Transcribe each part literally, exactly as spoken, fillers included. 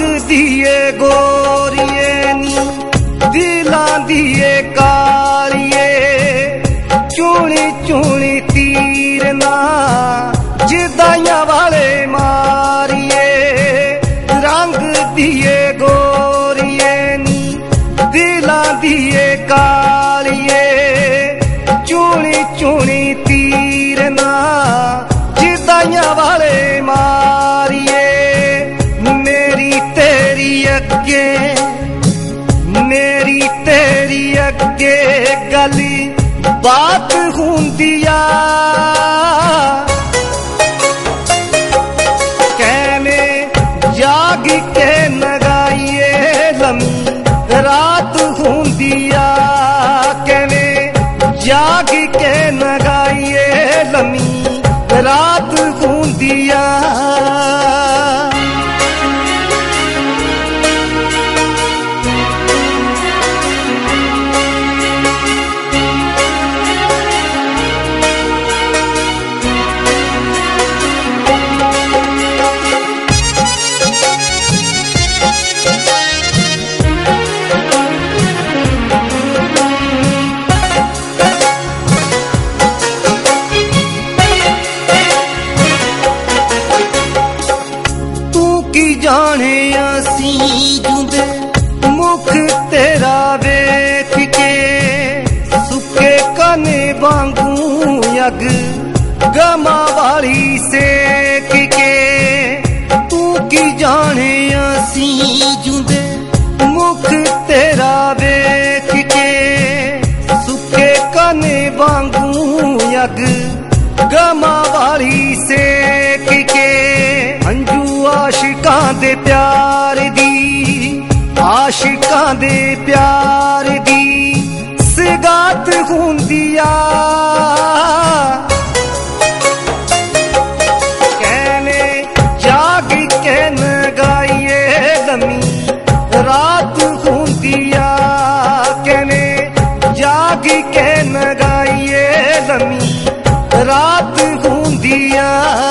दिए गोरिए नी दिलां दिए कालिए चूनी चूनी तीर ना जिदाइया वाले मारिए रंग दिए गोरिए नी दिलां दिए कालिए चूनी चूनी तीर ना जिदाइया वाले मारिए मेरी तेरी अगे मेरी तेरी अगे गली बात हुंदिया कहने जाग के नगाइए लम्मी रात हुंदिया कहने जाग के नगाइए लम्मी रात हुंदिया जाने असी जुंदे मुख तेरा वेख के सुके कने वांगू अग गमा वाली सेक के तू की जाने असी जुंदे मुख तेरा वेख के सुके कने वांगू अग गमा वाली सेक के अंजू आशिकां दे प्यार दी आशिकां दे प्यार दी सिगात हुंदिया कहने जाग के नगाइए लम्मी रात हुंदिया कहने जाग के नगाइए लम्मी रात हुंदिया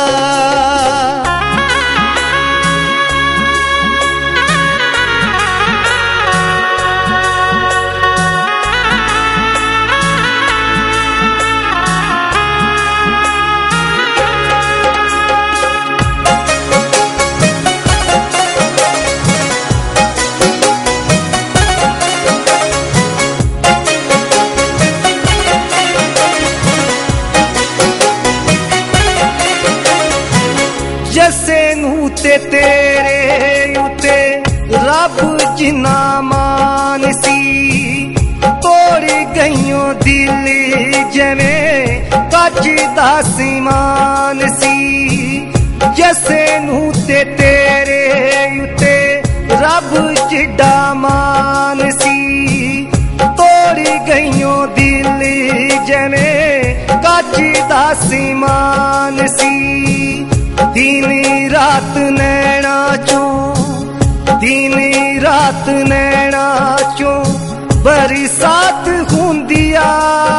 जैसे नू ते तेरे उते रब जिन्ना मान सी तोड़ गईयों दिल जिवें कच दा सीमान सी जैसे नू ते तेरे उते रब जिड्डा मान सी तोड़ गईयों दिल जिवें कच दा सीमान सी दिन रात नैना चों दिन रात नैना चों बरसात हुंदिया